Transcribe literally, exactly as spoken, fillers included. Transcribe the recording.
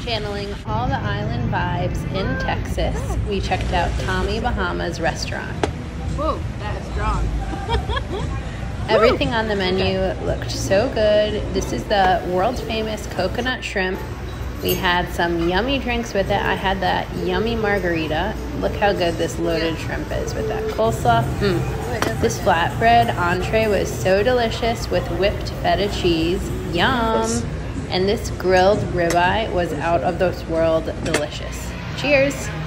Channeling all the island vibes in Texas, we checked out Tommy Bahamas restaurant. Whoa, that is strong. Everything on the menu looked so good. This is the world famous coconut shrimp. We had some yummy drinks with it. I had that yummy margarita. Look how good this loaded shrimp is with that coleslaw. Mm. This flatbread entree was so delicious with whipped feta cheese. Yum! And this grilled ribeye was out of this world delicious. Cheers!